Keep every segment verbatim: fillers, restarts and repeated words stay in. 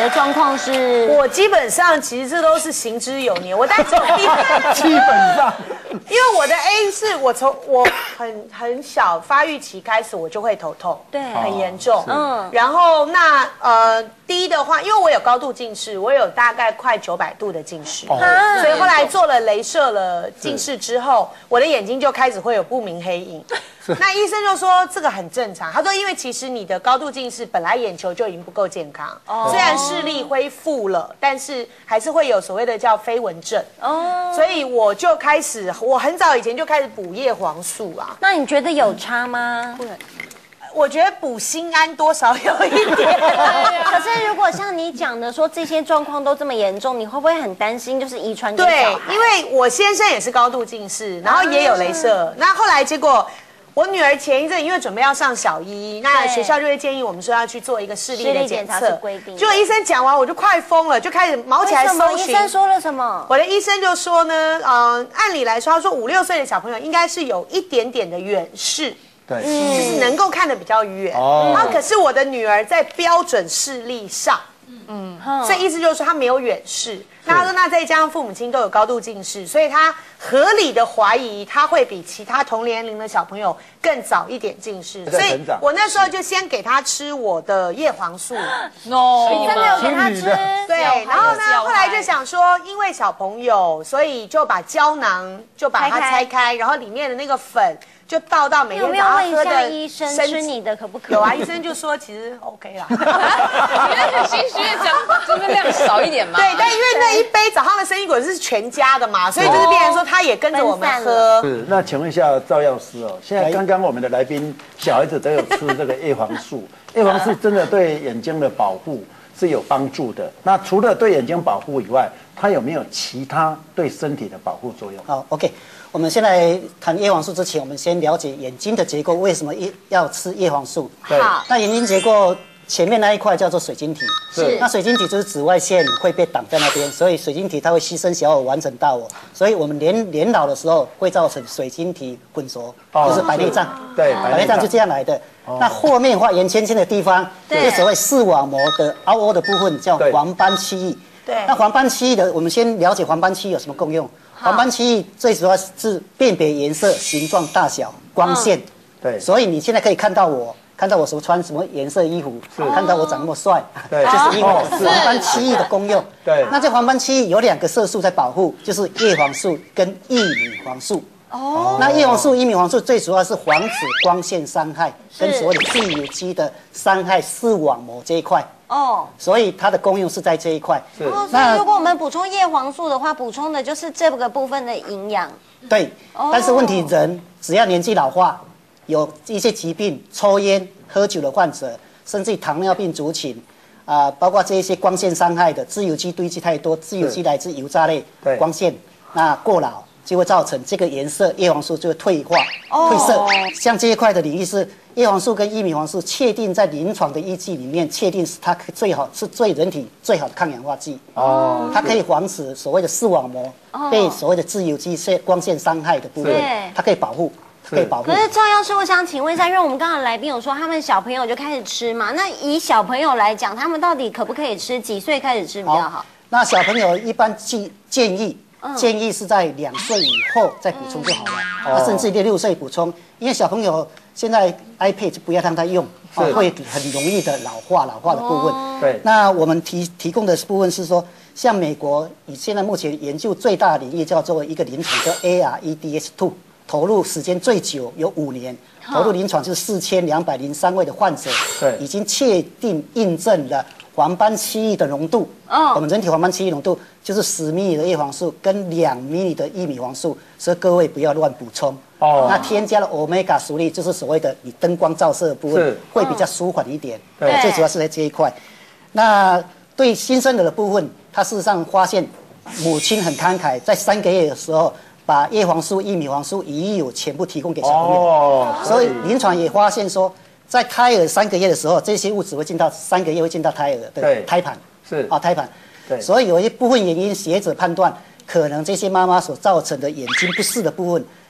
的状况是？ 我基本上其实这都是行之有年，我但是我 B 基本上， 因为我的 A 是我从我很很小发育期开始我就会头痛， 对， 很严重， 嗯， 然后那呃 D 的话，因为我有高度近视，我有大概快九百度的近视，所以后来做了雷射了近视之后，我的眼睛就开始会有不明黑影。那医生就说这个很正常，他说因为其实你的高度近视本来眼球就已经不够健康，虽然视力恢复了，但是还是会有所谓的叫飞蚊症。哦，所以我就开始，我很早以前就开始补叶黄素啊。 那你觉得有差吗？对。 我觉得补心安多少有一点， 可是如果像你讲的说这些状况都这么严重，你会不会很担心就是遗传给小孩？ 对，因为我先生也是高度近视，然后也有雷射，那后来结果。我女儿前一阵因为准备要上小一，那学校就会建议我们说要去做一个视力的检测。结果医生讲完，我就快疯了，就开始毛起来搜寻。 医生说了什么？我的医生就说呢，呃，按理来说，他说五六岁的小朋友应该是有一点点的远视。 对， 就是能够看得比较远。哦。然后可是我的女儿在标准视力上。嗯，所以意思就是说他没有远视，那他说那再加上父母亲都有高度近视，所以他合理的怀疑他会比其他同年龄的小朋友更早一点近视，所以我那时候就先给他吃我的叶黄素。 no， 真的有给他吃？ 对，然后呢，后来就想说，因为小朋友，所以就把胶囊就把它拆开，然后里面的那个粉。就倒到每天早上喝的。 医生吃你的可不可以？ 有啊，医生就说其实 OK 啦。 你很心虚的讲，就是量少一点嘛。 对，但因为那一杯早上的生意果是全家的嘛，所以就是变成说他也跟着我们喝。 是，那请问一下赵药师哦，现在刚刚我们的来宾小孩子都有吃这个叶黄素，叶黄素真的对眼睛的保护是有帮助的。那除了对眼睛保护以外，它有没有其他对身体的保护作用？ 好 ，OK。我们先来谈叶黄素之前，我们先了解眼睛的结构，为什么要吃叶黄素？ 好， 那眼睛结构前面那一块叫做水晶体， 是。 那水晶体就是紫外线会被挡在那边，所以水晶体它会牺牲小我完成大我，所以我们年年老的时候会造成水晶体混浊，哦、就是白内障。 对， 白内障就这样来的。哦、那后面画圆圈圈的地方，就是所谓视网膜的凹凹的部分，叫黄斑区域。 对。 那黄斑区域的，我们先了解黄斑区域有什么功用。黄斑区域最主要是辨别颜色、形状、大小、光线。对，所以你现在可以看到我，看到我什么穿什么颜色衣服，看到我长那么帅，对，就是因为黄斑区域的功用。对，那这黄斑区域有两个色素在保护，就是叶黄素跟异米黄素。哦，那叶黄素、异米黄素最主要是防止光线伤害，跟所谓的自由基的伤害视网膜这一块。哦，所以它的功用是在这一块。 是。哦，所以如果我们补充叶黄素的话，补充的就是这个部分的营养。 对。哦。但是问题人只要年纪老化，有一些疾病，抽烟、喝酒的患者，甚至糖尿病族群，啊、呃，包括这一些光线伤害的，自由基堆积太多，自由基来自油炸类光线，那过劳就会造成这个颜色叶黄素就会退化、哦、褪色。像这一块的领域是。叶黄素跟异米黄素确定在临床的依据里面，确定是它最好是对人体最好的抗氧化剂。哦，它可以防止所谓的视网膜被所谓的自由基光线伤害的部分，它可以保护，可以保护。 可是赵药师，我想请问一下，因为我们刚刚来宾有说他们小朋友就开始吃嘛，那以小朋友来讲，他们到底可不可以吃？几岁开始吃比较好？好， 那小朋友一般建建议。嗯、建议是在两岁以后再补充就好了，嗯哦、甚至六岁补充，因为小朋友现在 iPad 就不要让他用，哦、会很容易的老化，老化的部分。哦、对，那我们提提供的部分是说，像美国以现在目前研究最大的领域叫做一个临床叫 A R E D S 二， 投入时间最久有五年，投入临床就是四千两百零三位的患者，对，已经确定印证了。黄斑区域的浓度，哦，我们人体黄斑区域浓度就是十米的叶黄素跟两米的异米黄素，所以各位不要乱补充。哦，那添加了 omega 属粒，就是所谓的你灯光照射的部分，会比较舒缓一点。对，最主要是在这一块。那对新生儿的部分，他事实上发现母亲很慷慨，在三个月的时候把叶黄素、异米黄素已有全部提供给小朋友。哦，所以临床也发现说。在胎儿三个月的时候，这些物质会进到三个月会进到胎儿的胎盘，是啊胎盘，对，所以有一部分原因，学者判断可能这些妈妈所造成的眼睛不适的部分，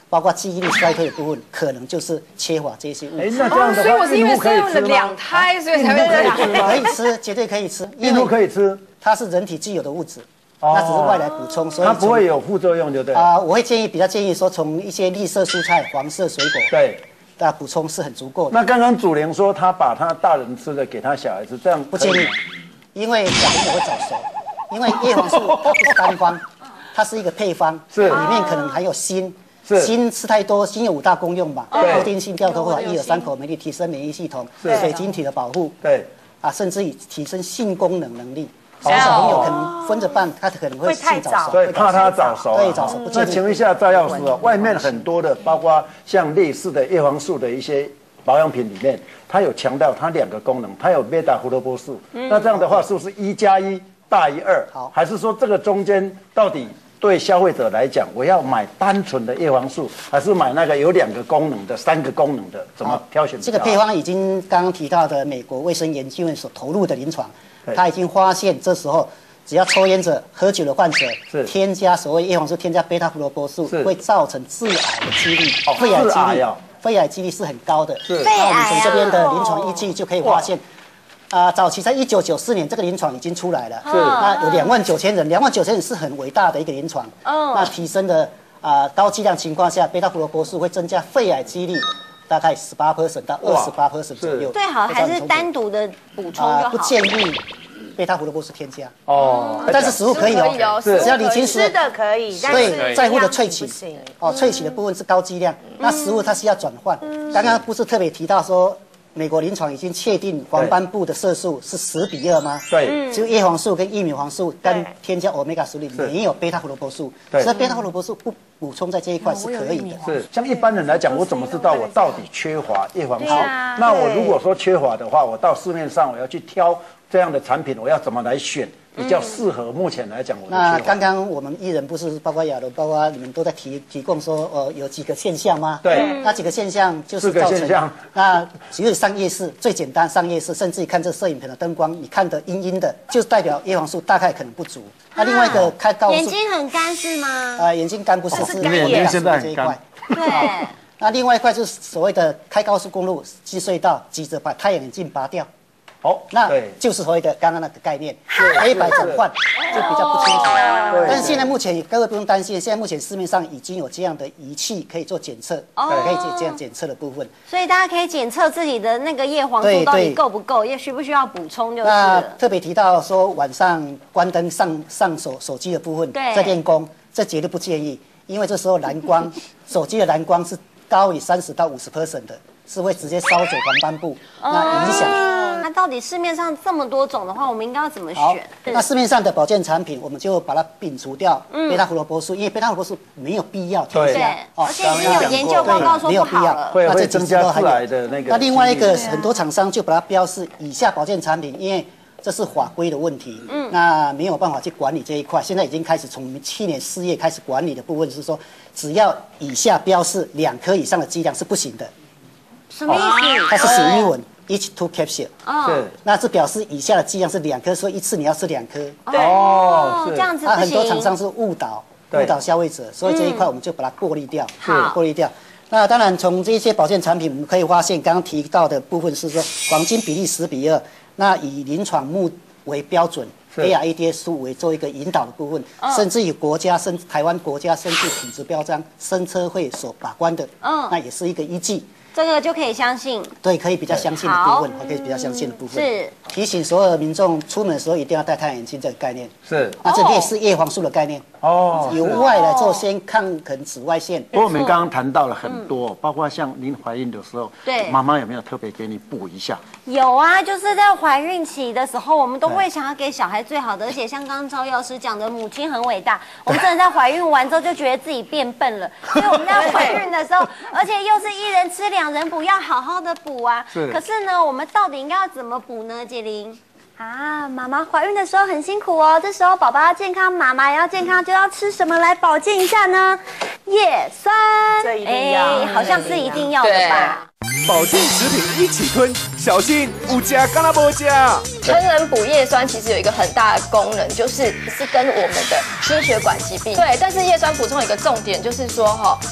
包括记忆力衰退的部分，可能就是缺乏这些物哎， 质。 那这样的话， 所以我是因为孕妇可以生了吃吗？ 两胎，所以才会这样。 可以吃，绝对可以吃， 孕妇可以吃， 它是人体既有的物质，那只是外来补充，所以它不会有副作用，就对了。 啊、我会建议比较建议说，从一些绿色蔬菜、黄色水果， 对， 大家补充是很足够的。 那刚刚祖玲说，她把她大人吃的给她小孩子，这样不建议，因为小朋友会早熟，因为叶黄素它不是单方，它是一个配方， 是里面可能含有锌。 是锌吃太多，锌有五大功用嘛， 对促进性调头发、一耳三口免疫力，提升免疫系统，水晶体的保护， 对， 啊，甚至于提升性功能能力。所以小朋友可能分着办，他可能会性早熟， 所以怕他早熟啊。 对，早熟不建那议。 请问一下赵药师哦，外面很多的，包括像类似的叶黄素的一些保养品里面，它有强调它两个功能，它有贝塔胡萝卜素。那这样的话，是不是一加一大于二？ 好， 还是说这个中间到底？对消费者来讲，我要买单纯的叶黄素，还是买那个有两个功能的、三个功能的？怎么挑选？ 这个配方已经刚刚提到的美国卫生研究院所投入的临床，他已经发现这时候只要抽烟者、喝酒的患者添加所谓叶黄素，添加贝塔胡萝卜素，会造成致癌的几率，肺癌几率，肺癌几率是很高的。 肺那我们癌从这边的临床依据就可以发现。啊，早期在一九九四年，这个临床已经出来了。是，那有两万九千人，两万九千人是很伟大的一个临床。哦，那提升的啊高剂量情况下，贝塔胡萝卜素会增加肺癌几率大概十八 percent 到二十八 percent 左右。 最好还是单独的补充就好。 不建议贝塔胡萝卜素添加。 哦， 但是食物可以哦，只要你其实吃的可以，但对在乎的萃取不行。 哦，萃取的部分是高剂量，那食物它是要转换。刚刚不是特别提到说。美国临床已经确定黄斑部的色素是十比二吗？ 对， 就叶黄素跟玉米黄素跟添加 omega 十里没有贝塔胡萝卜素，所以贝塔胡萝卜素不补充在这一块是可以的。 是，像一般人来讲，我怎么知道我到底缺乏叶黄素？那我如果说缺乏的话，我到市面上我要去挑这样的产品，我要怎么来选？比较适合目前来讲，我的那刚刚我们艺人不是包括亚伦，包括你们都在提提供说，呃，有几个现象吗？ 对， 那几个现象就是造成。 那只有上夜视最简单，上夜视，甚至看这摄影棚的灯光，你看的阴阴的，就代表叶黄素大概可能不足。那另外一个开高眼睛很干是吗？ 啊，眼睛干不是，是眼睛现在很干。 对。 那另外一块就是所谓的开高速公路进隧道，急着把太阳眼镜拔掉。哦，那就是所谓的刚刚那个概念，黑白转换就比较不清楚。但是现在目前各位不用担心，现在目前市面上已经有这样的仪器可以做检测，可以这样检测的部分。 所以大家可以检测自己的那个叶黄素到底够不够，也需不需要补充就是。 那特别提到说晚上关灯上上手手机的部分，在练功，这绝对不建议，因为这时候蓝光，手机的蓝光是高于三十到五十 percent 的。是会直接烧走黄斑部，那影响。 那到底市面上这么多种的话，我们应该要怎么选？ 那市面上的保健产品，我们就把它摒除掉贝塔胡萝卜素，因为贝塔胡萝卜素没有必要添加， 而且已经有研究报告说不好了， 会会增加致癌的那个。 那另外一个很多厂商就把它标示以下保健产品，因为这是法规的问题，嗯，那没有办法去管理这一块。现在已经开始从去年四月开始管理的部分是说，只要以下标示两颗以上的剂量是不行的。 什么意思？ 它是写英文 ，each two capsule。 是， 那这表示以下的剂量是两颗，所以一次你要吃两颗。 哦， 这样子不行。 很多厂商是误导误导消费者，所以这一块我们就把它过滤掉，过滤掉。那当然，从这些保健产品，我们可以发现，刚刚提到的部分是说黄金比例十比二，那以临床目为标准。A R A D S 为做一个引导的部分，甚至于国家甚台湾国家生技品质标章生车会所把关的，嗯，那也是一个依据。 这个就可以相信， 对，可以比较相信的部分，可以比较相信的部分。是提醒所有的民众出门的时候一定要戴太阳眼镜这个概念。 是， 那这里也是叶黄素的概念。哦，由外来做先抗衡紫外线。 不过我们刚刚谈到了很多，包括像您怀孕的时候，对，妈妈有没有特别给你补一下？ 有啊，就是在怀孕期的时候，我们都会想要给小孩最好的，而且像刚刚赵药师讲的，母亲很伟大。我们真的在怀孕完之后就觉得自己变笨了，所以我们在怀孕的时候，而且又是一人吃两人补，要好好的补啊。可是呢，我们到底应该要怎么补呢？杰玲？啊，妈妈怀孕的时候很辛苦哦，这时候宝宝要健康，妈妈也要健康，就要吃什么来保健一下呢？叶酸， 这一定要， 好像是一定要的吧？ 保健食品一起吞，小心有加干拉不加。 成人补叶酸其实有一个很大的功能，就是是跟我们的心血管疾病对，但是叶酸补充有一个重点就是说哈。跟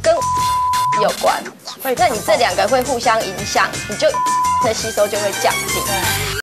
跟有关，那你这两个会互相影响，你就的吸收就会降低。